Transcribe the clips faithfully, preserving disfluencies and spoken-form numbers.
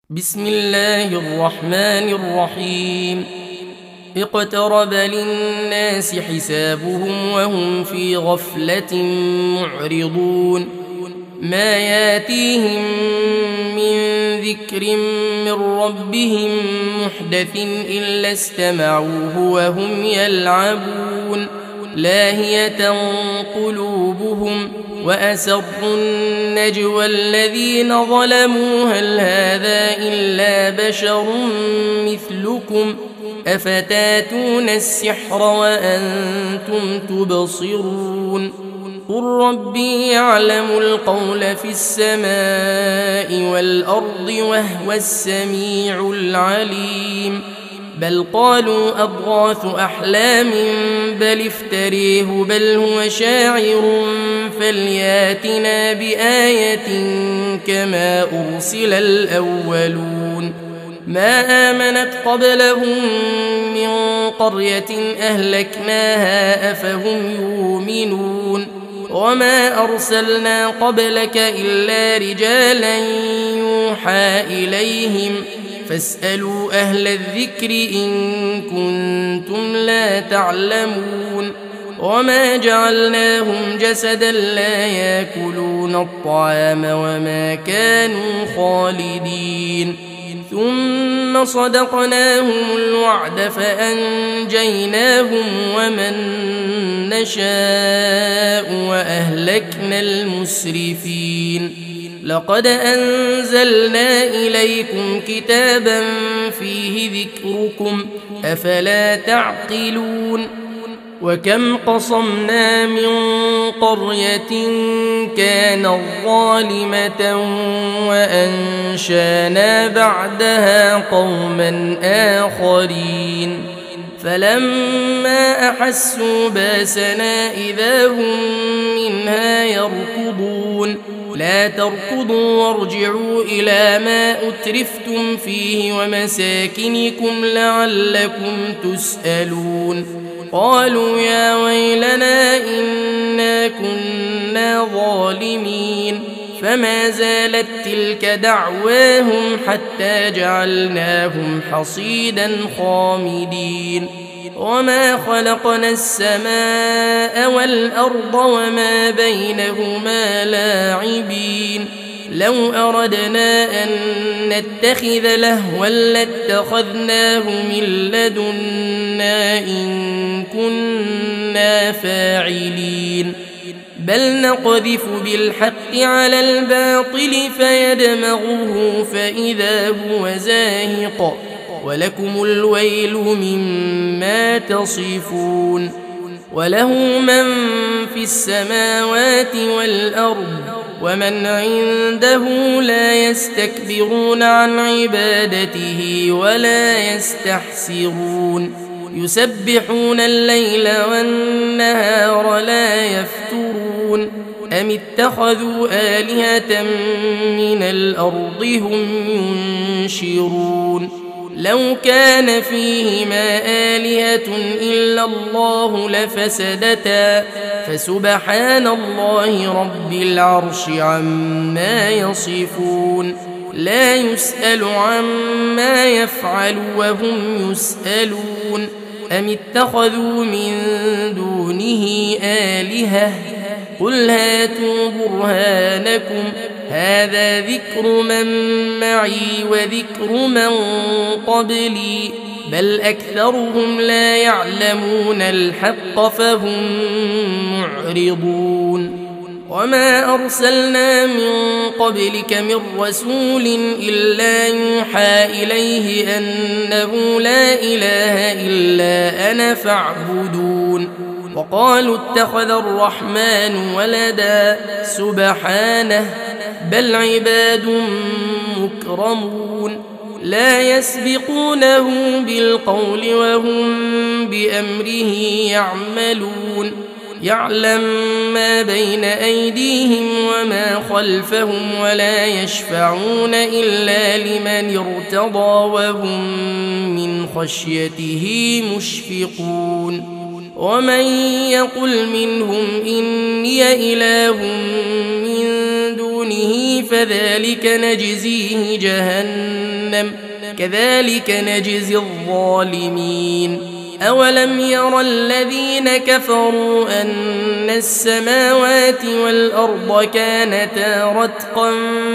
بسم الله الرحمن الرحيم. اقترب للناس حسابهم وهم في غفلة معرضون. ما ياتيهم من ذكر من ربهم محدث إلا استمعوه وهم يلعبون. لاهية قلوبهم وأسروا النجوى الذين ظلموا هل هذا إلا بشر مثلكم أفتاتون السحر وأنتم تبصرون. قل ربي يعلم القول في السماء والأرض وهو السميع العليم. بل قالوا أضغاث أحلام بل افتريه بل هو شاعر فلياتنا بآية كما أرسل الأولون. ما آمنت قبلهم من قرية أهلكناها أفهم يؤمنون. وما أرسلنا قبلك إلا رجالا يوحى إليهم فاسألوا أهل الذكر إن كنتم لا تعلمون. وما جعلناهم جسدا لا يأكلون الطعام وما كانوا خالدين. ثم صدقناهم الوعد فأنجيناهم ومن نشاء وأهلكنا المسرفين. لقد أنزلنا إليكم كتابا فيه ذكركم أفلا تعقلون. وكم قصمنا من قرية كانت ظالمة وأنشانا بعدها قوما آخرين فلما أحسوا باسنا إذا هم منها يركضون. لا تركضوا وارجعوا إلى ما أترفتم فيه ومساكنكم لعلكم تسألون. قالوا يا ويلنا إنا كنا ظالمين. فما زالت تلك دعواهم حتى جعلناهم حصيدا خامدين. وما خلقنا السماء والأرض وما بينهما لاعبين. لو أردنا أن نتخذ لهوا لاتخذناه من لدنا إن كنا فاعلين. بل نقذف بالحق على الباطل فيدمغه فإذا هو زاهق ولكم الويل مما تصفون. وله من في السماوات والأرض ومن عنده لا يستكبرون عن عبادته ولا يستحسرون. يسبحون الليل والنهار لا يفترون. أم اتخذوا آلهة من الأرض هم ينشرون. لو كان فيهما آلهة إلا الله لفسدتا فسبحان الله رب العرش عما يصفون. لا يسأل عما يفعل وهم يسألون. أم اتخذوا من دونه آلهة قل هاتوا برهانكم هذا ذكر من معي وذكر من قبلي بل أكثرهم لا يعلمون الحق فهم معرضون. وما أرسلنا من قبلك من رسول إلا يوحى إليه أنه لا إله إلا أنا فاعبدون. وقالوا اتخذ الرحمن ولدا سبحانه بل عباد مكرمون لا يسبقونه بالقول وهم بأمره يعملون. يعلم ما بين أيديهم وما خلفهم ولا يشفعون إلا لمن ارتضى وهم من خشيته مشفقون. ومن يقل منهم إني إله من دون دونه فذلك نجزيه جهنم كذلك نجزي الظالمين. أولم ير الذين كفروا أن السماوات والأرض كانتا رتقا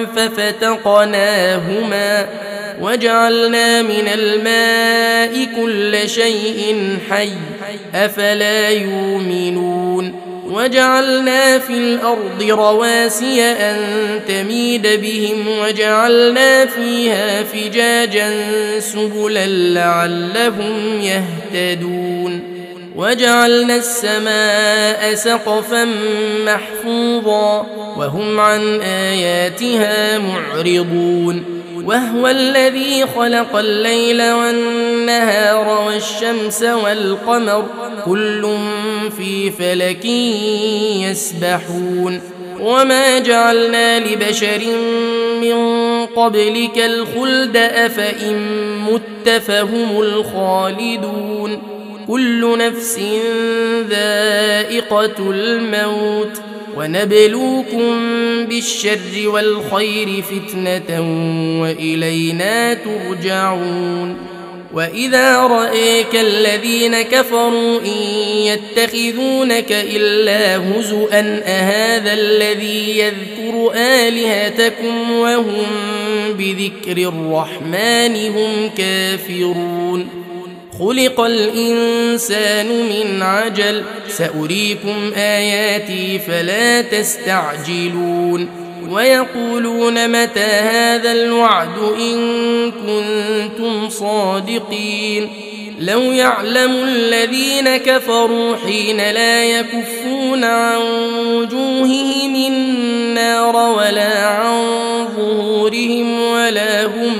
ففتقناهما وجعلنا من الماء كل شيء حي أفلا يؤمنون. وجعلنا في الأرض رواسي أن تميد بهم وجعلنا فيها فجاجا سبلا لعلهم يهتدون. وجعلنا السماء سقفا محفوظا وهم عن آياتها معرضون. وهو الذي خلق الليل والنهار والشمس والقمر كل في فلك يسبحون. وما جعلنا لبشر من قبلك الخلد أفإن مت فهم الخالدون. كل نفس ذائقة الموت ونبلوكم بالشر والخير فتنة وإلينا ترجعون. وإذا رأيك الذين كفروا إن يتخذونك إلا هزؤا أهذا الذي يذكر آلهتكم وهم بذكر الرحمن هم كافرون. خلق الإنسان من عجل سأريكم آياتي فلا تستعجلون. ويقولون متى هذا الوعد إن كنتم صادقين. لو يعلم الذين كفروا حين لا يكفون عن وجوههم النار ولا عن ظهورهم ولا هم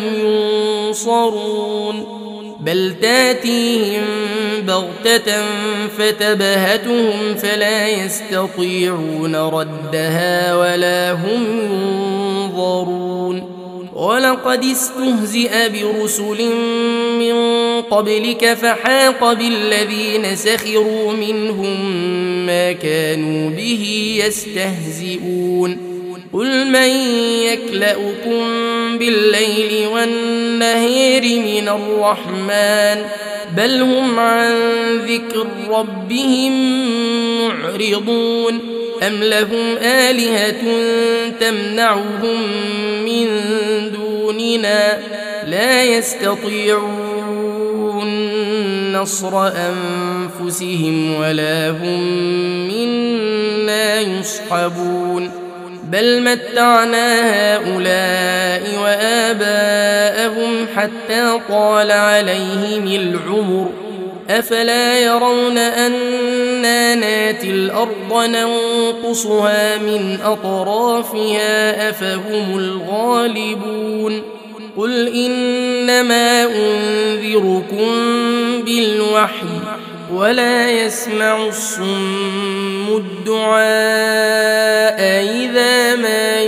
ينصرون بل تاتيهم بغتة فتبهتهم فلا يستطيعون ردها ولا هم ينظرون. ولقد استهزئ برسل من قبلك فحاق بالذين سخروا منهم ما كانوا به يستهزئون. قل من يكلؤكم بالليل والنهار من الرحمن بل هم عن ذكر ربهم معرضون. أم لهم آلهة تمنعهم من دوننا لا يستطيعون نصر أنفسهم ولا هم منا يصحبون. بل متعنا هؤلاء وآباءهم حتى طال عليهم العمر أفلا يرون أنا ناتي الأرض ننقصها من أطرافها أفهم الغالبون. قل إنما أنذركم بالوحي ولا يسمع الصم الدعاء إذا ما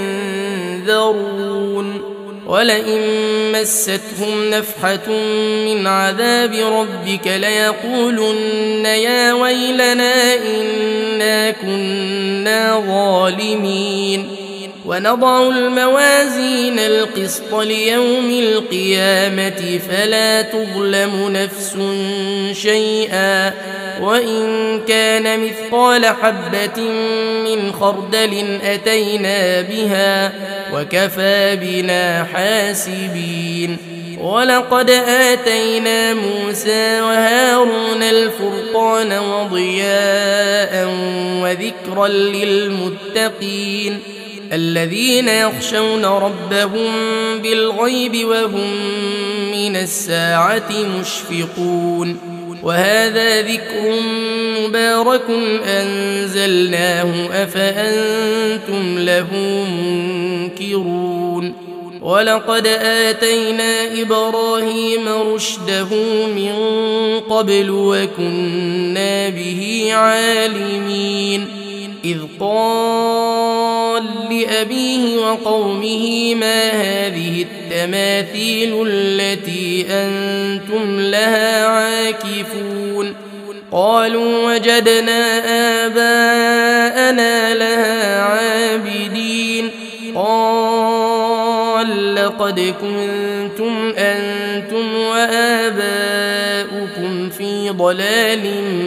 ينذرون. ولئن مستهم نفحة من عذاب ربك ليقولن يا ويلنا إنا كنا ظالمين. ونضع الموازين القسط ليوم القيامة فلا تظلم نفس شيئا وإن كان مثقال حبة من خردل أتينا بها وكفى بنا حاسبين. ولقد آتينا موسى وهارون الفرقان وضياء وذكرا للمتقين الذين يخشون ربهم بالغيب وهم من الساعة مشفقون. وهذا ذكر مبارك أنزلناه أفأنتم له منكرون. ولقد آتينا إبراهيم رشده من قبل وكنا به عالمين. إذ قال لأبيه وقومه ما هذه التماثيل التي أنتم لها عاكفون. قالوا وجدنا آباءنا لها عابدين. قال لقد كنتم أنتم وآباؤكم في ضلال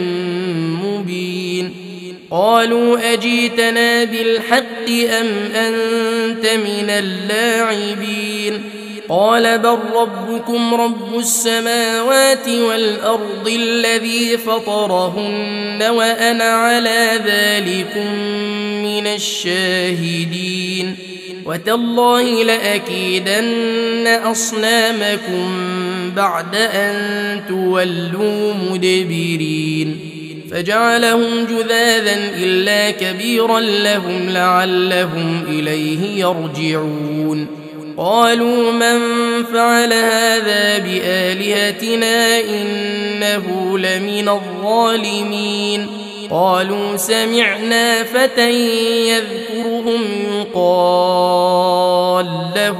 مبين قالوا أجيتنا بالحق أم أنت من اللاعبين قال بل ربكم رب السماوات والأرض الذي فطرهن وأنا على ذلكم من الشاهدين وتالله لأكيدن أصنامكم بعد أن تولوا مدبرين فجعلهم جذاذا إلا كبيرا لهم لعلهم إليه يرجعون قالوا من فعل هذا بآلهتنا إنه لمن الظالمين قالوا سمعنا فتى يذكرهم يقال له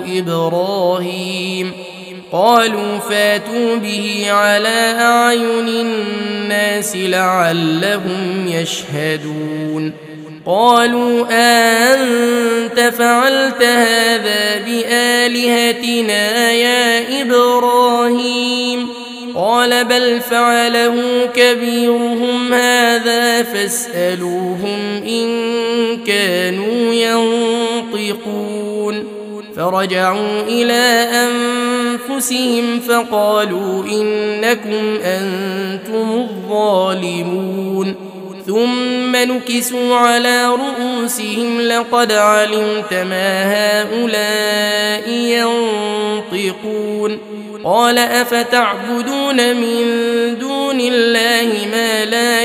إبراهيم قالوا فاتوا به على أعين الناس لعلهم يشهدون قالوا أنت فعلت هذا بآلهتنا يا إبراهيم قال بل فعله كبيرهم هذا فاسألوهم إن كانوا ينطقون فرجعوا إلى أنفسهم فقالوا إنكم أنتم الظالمون ثم نكسوا على رؤوسهم لقد علمت ما هؤلاء ينطقون قال أفتعبدون من دون الله ما لا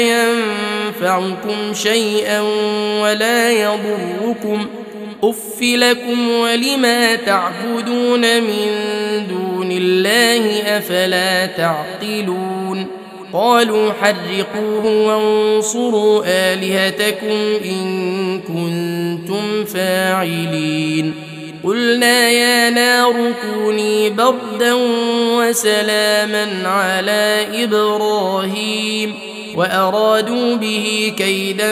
ينفعكم شيئا ولا يضركم أف لكم ولما تعبدون من دون الله أفلا تعقلون قالوا حرقوه وانصروا آلهتكم إن كنتم فاعلين قلنا يا نار كوني بردا وسلاما على إبراهيم وأرادوا به كيدا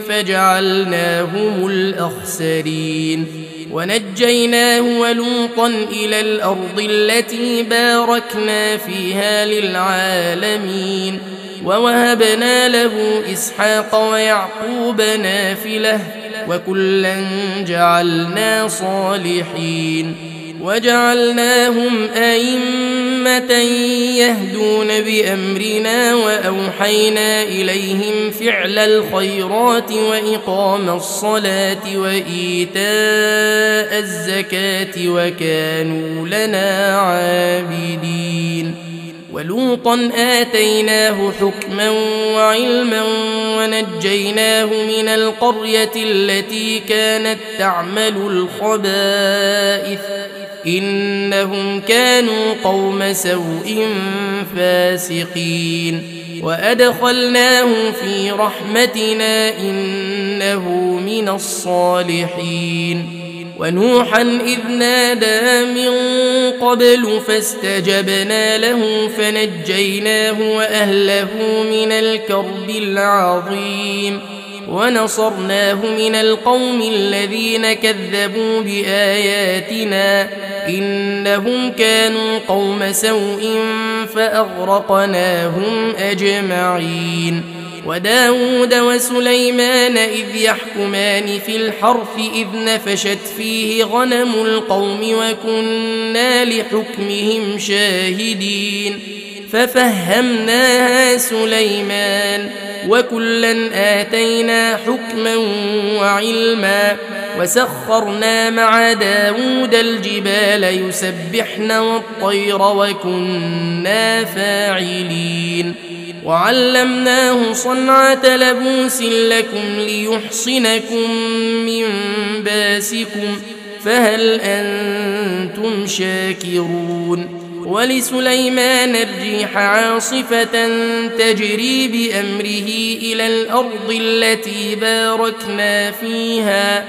فجعلناهم الأخسرين ونجيناه ولوطا إلى الأرض التي باركنا فيها للعالمين ووهبنا له إسحاق ويعقوب نافلة وكلا جعلنا صالحين وجعلناهم أئمة يهدون بأمرنا وأوحينا إليهم فعل الخيرات وإقام الصلاة وإيتاء الزكاة وكانوا لنا عابدين ولوطا آتيناه حكما وعلما ونجيناه من القرية التي كانت تعمل الخبائث إنهم كانوا قوم سوء فاسقين وأدخلناه في رحمتنا إنه من الصالحين ونوحا إذ نادى من قبل فاستجبنا له فنجيناه وأهله من الكرب العظيم ونصرناه من القوم الذين كذبوا بآياتنا إنهم كانوا قوم سوء فأغرقناهم أجمعين وداود وسليمان إذ يحكمان في الحرث إذ نفشت فيه غنم القوم وكنا لحكمهم شاهدين ففهمناها سليمان وكلا آتينا حكما وعلما وسخرنا مع داود الجبال يسبحن والطير وكنا فاعلين وعلمناه صنعة لبوس لكم ليحصنكم من باسكم فهل أنتم شاكرون ولسليمان الريح عاصفة تجري بأمره إلى الأرض التي باركنا فيها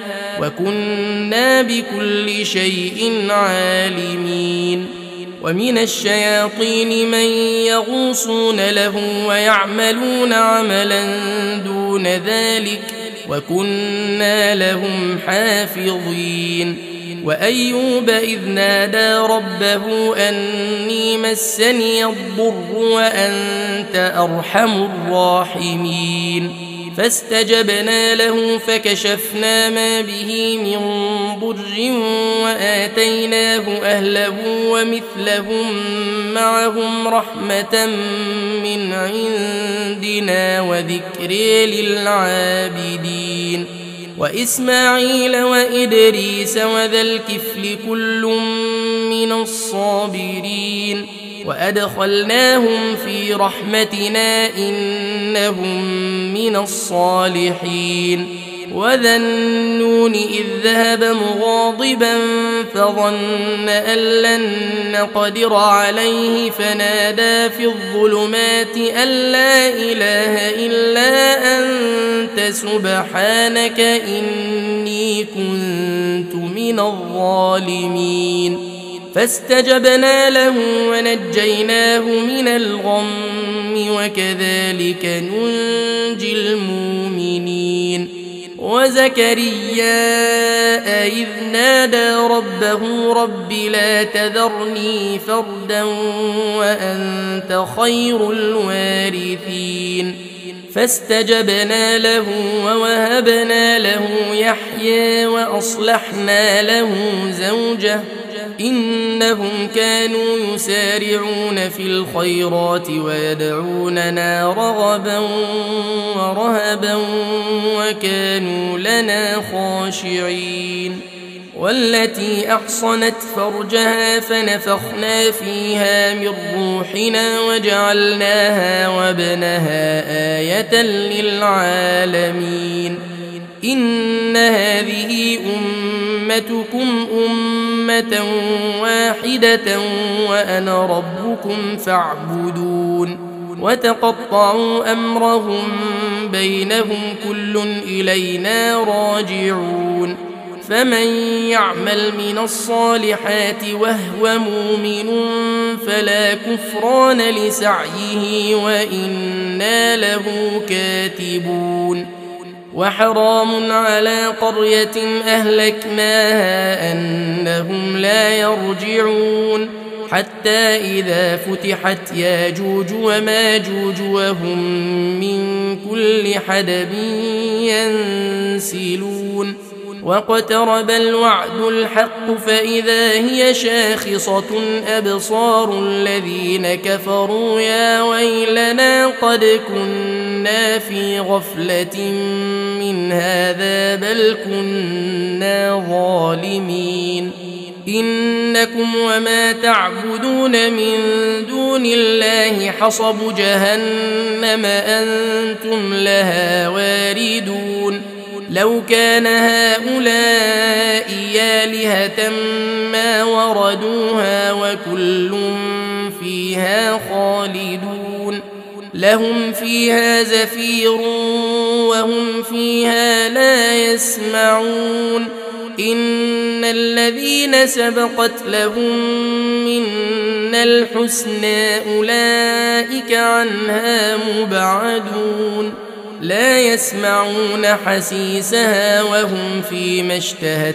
وكنا بكل شيء عالمين ومن الشياطين من يغوصون له ويعملون عملا دون ذلك وكنا لهم حافظين وأيوب إذ نادى ربه أني مسني الضر وأنت أرحم الراحمين فاستجبنا له فكشفنا ما به من ضر وآتيناه أهله ومثلهم معهم رحمة من عندنا وذكر للعابدين وإسماعيل وإدريس وذا الكفل كل من الصابرين وأدخلناهم في رحمتنا إنهم من الصالحين وذا النون إذ ذهب مغاضبا فظن أن لن نقدر عليه فنادى في الظلمات أن لا إله إلا أنت سبحانك إني كنت من الظالمين فاستجبنا له ونجيناه من الغم وكذلك ننجي المؤمنين وزكريا إذ نادى ربه رب لا تذرني فردا وأنت خير الوارثين فاستجبنا له ووهبنا له يحيى وأصلحنا له زوجه إنهم كانوا يسارعون في الخيرات ويدعوننا رغبا ورهبا وكانوا لنا خاشعين والتي أحصنت فرجها فنفخنا فيها من روحنا وجعلناها وابنها آية للعالمين إن هذه أمتكم أمة واحدة وأنا ربكم فاعبدون وتقطعوا أمرهم بينهم كل إلينا راجعون فمن يعمل من الصالحات وهو مؤمن فلا كفران لسعيه وإنا له كاتبون وحرام على قرية أهلكناها أنهم لا يرجعون حتى إذا فتحت ياجوج وماجوج وهم من كل حدب ينسلون واقترب الوعد الحق فإذا هي شاخصة أبصار الذين كفروا يا ويلنا قد كنا في غفلة من هذا بل كنا ظالمين إنكم وما تعبدون من دون الله حصب جهنم أنتم لها واردون لو كان هؤلاء آلهة ما وردوها وكل فيها خالدون لهم فيها زفير وهم فيها لا يسمعون إن الذين سبقت لهم منا الحسنى أولئك عنها مبعدون لا يسمعون حسيسها وهم فيما اشتهت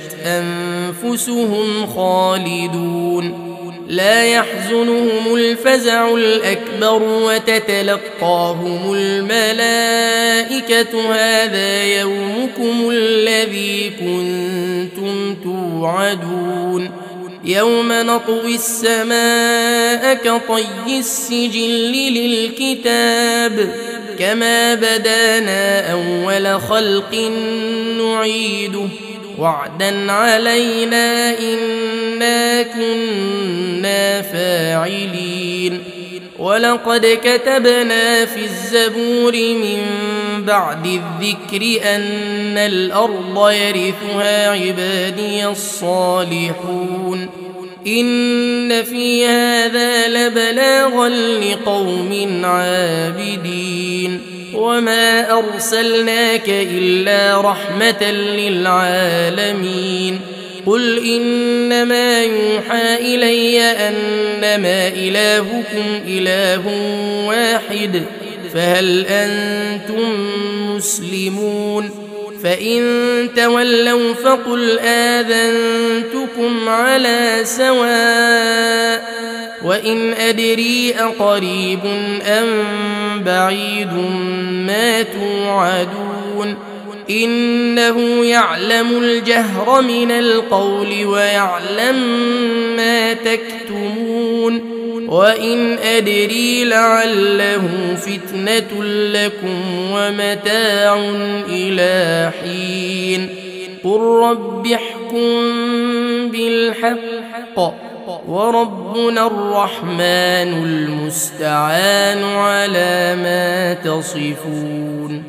أنفسهم خالدون لا يحزنهم الفزع الأكبر وتتلقاهم الملائكة هذا يومكم الذي كنتم توعدون يوم نطوي السماء كطي السجل للكتاب كما بدانا أول خلق نعيده وعدا علينا إنا كنا فاعلين ولقد كتبنا في الزبور من بعد الذكر أن الأرض يرثها عبادي الصالحون إن في هذا لبلاغا لقوم عابدين وما أرسلناك إلا رحمة للعالمين قل إنما يوحى إلي أنما إلهكم إله واحد فهل أنتم مسلمون فإن تولوا فقل آذنتكم على سواء وإن أدري أقريب أم بعيد ما توعدون إنه يعلم الجهر من القول ويعلم ما تكتمون وإن أدري لعله فتنة لكم ومتاع إلى حين قل رب احكم بالحق وربنا الرحمن المستعان على ما تصفون